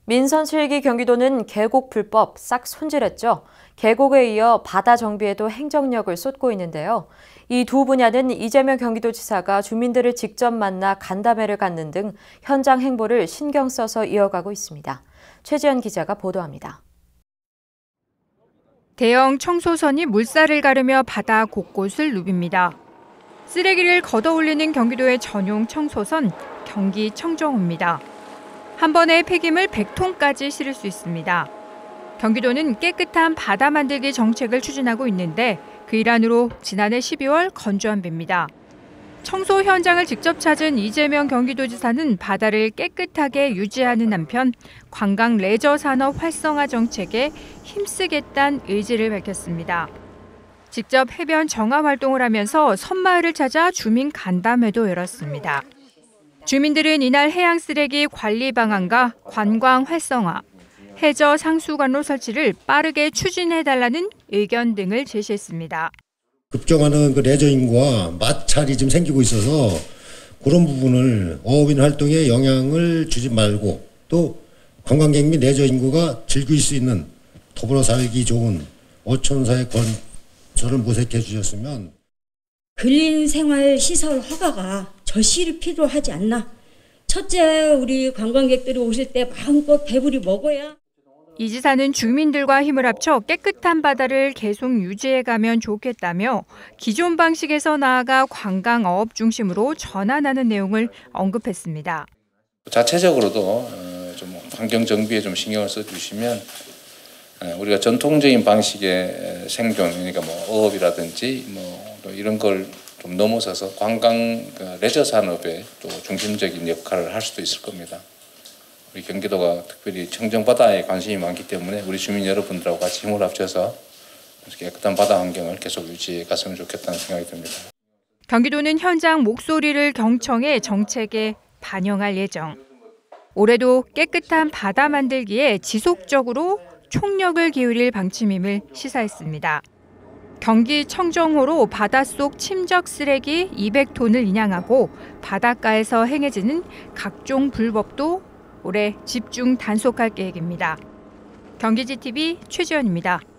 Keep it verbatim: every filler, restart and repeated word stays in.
민선 칠 기 경기도는 계곡 불법 싹 손질했죠. 계곡에 이어 바다 정비에도 행정력을 쏟고 있는데요. 이 두 분야는 이재명 경기도지사가 주민들을 직접 만나 간담회를 갖는 등 현장 행보를 신경 써서 이어가고 있습니다. 최지연 기자가 보도합니다. 대형 청소선이 물살을 가르며 바다 곳곳을 누빕니다. 쓰레기를 걷어올리는 경기도의 전용 청소선, 경기 청정호입니다. 한 번에 폐기물 백 톤까지 실을 수 있습니다. 경기도는 깨끗한 바다 만들기 정책을 추진하고 있는데 그 일환으로 지난해 십이월 건조한 배입니다. 청소 현장을 직접 찾은 이재명 경기도지사는 바다를 깨끗하게 유지하는 한편 관광 레저 산업 활성화 정책에 힘쓰겠다는 의지를 밝혔습니다. 직접 해변 정화 활동을 하면서 섬마을을 찾아 주민 간담회도 열었습니다. 주민들은 이날 해양 쓰레기 관리 방안과 관광 활성화, 해저 상수관로 설치를 빠르게 추진해달라는 의견 등을 제시했습니다. 급증하는 그 레저 인구와 마찰이 좀 생기고 있어서 그런 부분을 어업인 활동에 영향을 주지 말고 또 관광객 및 레저 인구가 즐길 수 있는 더불어 살기 좋은 어촌사의 건설을 모색해 주셨으면. 근린생활시설 허가가 절실히 필요하지 않나. 첫째, 우리 관광객들이 오실 때 마음껏 배부리 먹어야. 이 지사는 주민들과 힘을 합쳐 깨끗한 바다를 계속 유지해가면 좋겠다며 기존 방식에서 나아가 관광어업 중심으로 전환하는 내용을 언급했습니다. 자체적으로도 좀 환경 정비에 좀 신경을 써주시면 우리가 전통적인 방식의 생존, 그러니까 뭐 어업이라든지 뭐 이런 걸 좀 넘어서서 관광 레저 산업에 또 중심적인 역할을 할 수도 있을 겁니다. 우리 경기도가 특별히 청정바다에 관심이 많기 때문에 우리 주민 여러분들하고 같이 힘을 합쳐서 깨끗한 바다 환경을 계속 유지해 갔으면 좋겠다는 생각이 듭니다. 경기도는 현장 목소리를 경청해 정책에 반영할 예정. 올해도 깨끗한 바다 만들기에 지속적으로 총력을 기울일 방침임을 시사했습니다. 경기 청정호로 바닷속 침적 쓰레기 이백 톤을 인양하고 바닷가에서 행해지는 각종 불법도 올해 집중 단속할 계획입니다. 경기지티비 최지연입니다.